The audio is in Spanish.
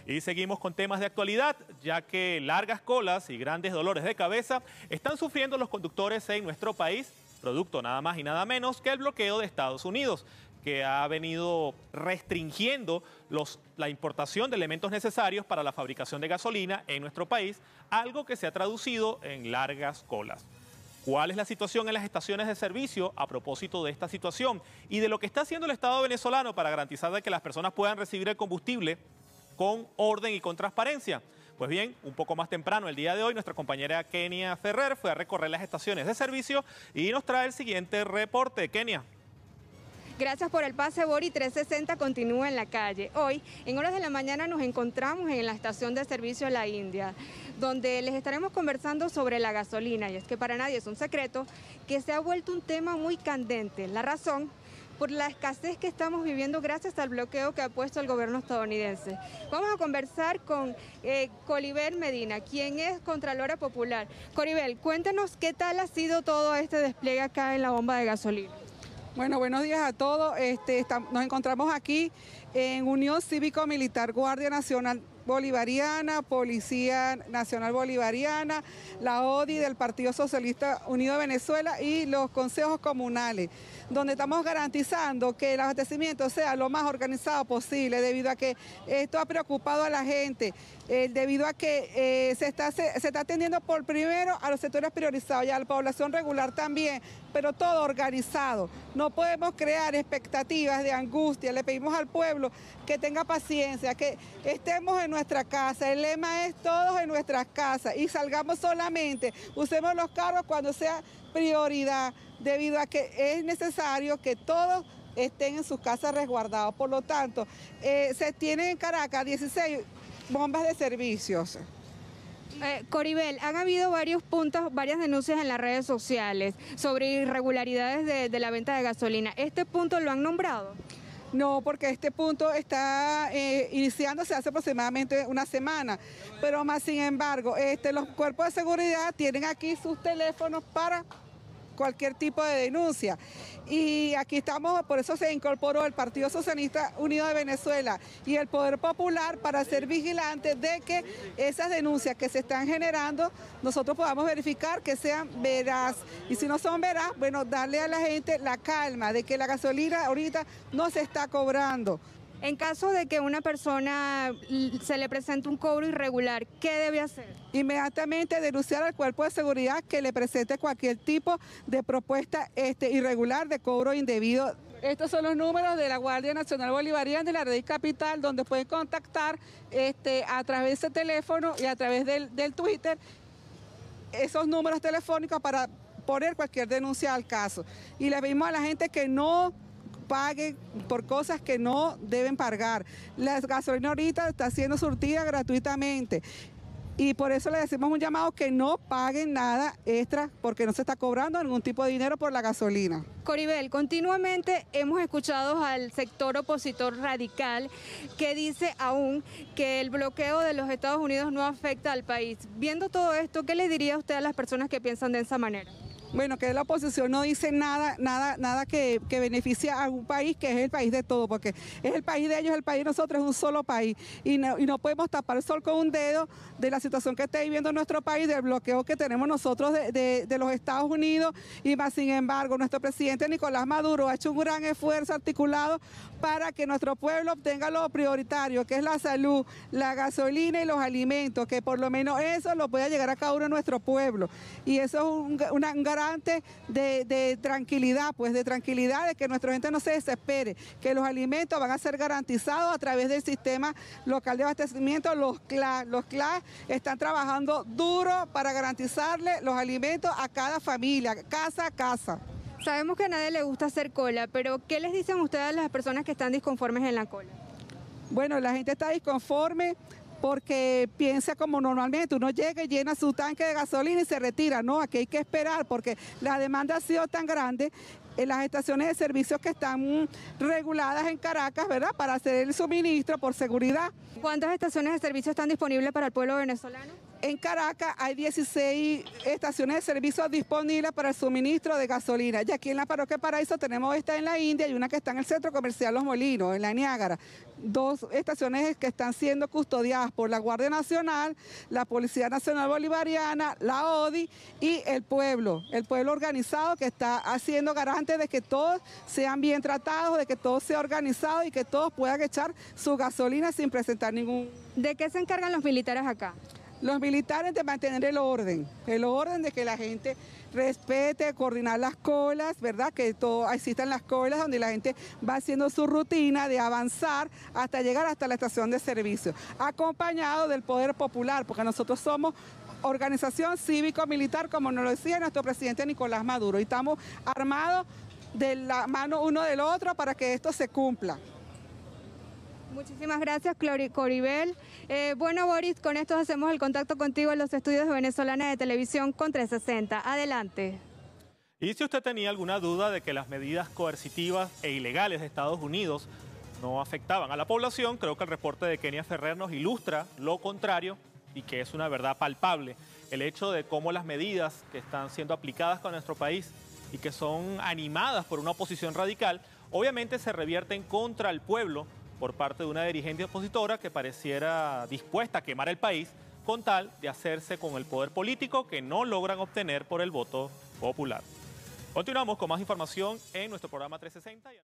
Y seguimos con temas de actualidad, ya que largas colas y grandes dolores de cabeza están sufriendo los conductores en nuestro país, producto nada más y nada menos que el bloqueo de Estados Unidos, que ha venido restringiendo la importación de elementos necesarios para la fabricación de gasolina en nuestro país, algo que se ha traducido en largas colas. ¿Cuál es la situación en las estaciones de servicio a propósito de esta situación y de lo que está haciendo el Estado venezolano para garantizar de que las personas puedan recibir el combustible con orden y con transparencia? Pues bien, un poco más temprano, el día de hoy, nuestra compañera Kenia Ferrer fue a recorrer las estaciones de servicio y nos trae el siguiente reporte. Kenia. Gracias por el pase, Bori. 360 continúa en la calle. Hoy, en horas de la mañana, nos encontramos en la estación de servicio La India, donde les estaremos conversando sobre la gasolina. Y es que para nadie es un secreto que se ha vuelto un tema muy candente. La razón, por la escasez que estamos viviendo gracias al bloqueo que ha puesto el gobierno estadounidense. Vamos a conversar con Coribel Medina, quien es Contralora Popular. Coribel, cuéntanos qué tal ha sido todo este despliegue acá en la bomba de gasolina. Bueno, buenos días a todos. Nos encontramos aquí en Unión Cívico-Militar, Guardia Nacional Bolivariana, Policía Nacional Bolivariana, la ODI del Partido Socialista Unido de Venezuela y los consejos comunales, donde estamos garantizando que el abastecimiento sea lo más organizado posible, debido a que esto ha preocupado a la gente, debido a que se está atendiendo por primero a los sectores priorizados y a la población regular también, pero todo organizado. No podemos crear expectativas de angustia. Le pedimos al pueblo que tenga paciencia, que estemos en nuestra casa. El lema es todos en nuestras casas y salgamos solamente, usemos los carros cuando sea prioridad, debido a que es necesario que todos estén en sus casas resguardados. Por lo tanto, se tienen en Caracas 16 bombas de servicios. Coribel, han habido varios puntos, varias denuncias en las redes sociales sobre irregularidades de la venta de gasolina. ¿Este punto lo han nombrado? No, porque este punto está iniciándose hace aproximadamente una semana, pero más sin embargo, los cuerpos de seguridad tienen aquí sus teléfonos para cualquier tipo de denuncia. Y aquí estamos, por eso se incorporó el Partido Socialista Unido de Venezuela y el Poder Popular para ser vigilantes de que esas denuncias que se están generando, nosotros podamos verificar que sean veraz. Y si no son veraz, bueno, darle a la gente la calma de que la gasolina ahorita no se está cobrando. En caso de que una persona se le presente un cobro irregular, ¿qué debe hacer? Inmediatamente denunciar al cuerpo de seguridad que le presente cualquier tipo de propuesta irregular de cobro indebido. Estos son los números de la Guardia Nacional Bolivariana de la red capital, donde pueden contactar a través de ese teléfono y a través del Twitter esos números telefónicos para poner cualquier denuncia al caso. Y le pedimos a la gente que no paguen por cosas que no deben pagar. La gasolina ahorita está siendo surtida gratuitamente y por eso le decimos un llamado que no paguen nada extra porque no se está cobrando ningún tipo de dinero por la gasolina. Coribel, continuamente hemos escuchado al sector opositor radical que dice aún que el bloqueo de los Estados Unidos no afecta al país. Viendo todo esto, ¿qué le diría usted a las personas que piensan de esa manera? Bueno, que la oposición no dice nada que beneficie a un país que es el país de todos, porque es el país de ellos, el país de nosotros, es un solo país. Y no podemos tapar el sol con un dedo de la situación que está viviendo nuestro país, del bloqueo que tenemos nosotros de los Estados Unidos. Y más sin embargo, nuestro presidente Nicolás Maduro ha hecho un gran esfuerzo articulado para que nuestro pueblo obtenga lo prioritario, que es la salud, la gasolina y los alimentos, que por lo menos eso lo pueda llegar a cada uno de nuestro pueblo. Y eso es un garante de tranquilidad, de que nuestra gente no se desespere, que los alimentos van a ser garantizados a través del sistema local de abastecimiento. Los CLA están trabajando duro para garantizarle los alimentos a cada familia, casa a casa. Sabemos que a nadie le gusta hacer cola, pero ¿qué les dicen ustedes a las personas que están disconformes en la cola? Bueno, la gente está disconforme porque piensa como normalmente, uno llega y llena su tanque de gasolina y se retira. No, aquí hay que esperar porque la demanda ha sido tan grande en las estaciones de servicios que están reguladas en Caracas, ¿verdad?, para hacer el suministro por seguridad. ¿Cuántas estaciones de servicio están disponibles para el pueblo venezolano? En Caracas hay 16 estaciones de servicio disponibles para el suministro de gasolina. Y aquí en la Parroquia Paraíso tenemos esta en la India y una que está en el Centro Comercial Los Molinos, en la Niágara. 2 estaciones que están siendo custodiadas por la Guardia Nacional, la Policía Nacional Bolivariana, la ODI y el pueblo organizado que está haciendo garante de que todos sean bien tratados, de que todo sea organizado y que todos puedan echar su gasolina sin presentar ningún... ¿De qué se encargan los militares acá? Los militares de mantener el orden de que la gente respete, coordinar las colas, ¿verdad? Que existan las colas donde la gente va haciendo su rutina de avanzar hasta llegar hasta la estación de servicio, acompañado del poder popular, porque nosotros somos organización cívico-militar, como nos lo decía nuestro presidente Nicolás Maduro, y estamos armados de la mano uno del otro para que esto se cumpla. Muchísimas gracias, Coribel. Bueno, Boris, con esto hacemos el contacto contigo en los estudios de Venezolana de Televisión con 360. Adelante. Y si usted tenía alguna duda de que las medidas coercitivas e ilegales de Estados Unidos no afectaban a la población, creo que el reporte de Kenia Ferrer nos ilustra lo contrario y que es una verdad palpable. El hecho de cómo las medidas que están siendo aplicadas con nuestro país y que son animadas por una oposición radical, obviamente se revierten contra el pueblo por parte de una dirigente opositora que pareciera dispuesta a quemar el país con tal de hacerse con el poder político que no logran obtener por el voto popular. Continuamos con más información en nuestro programa 360.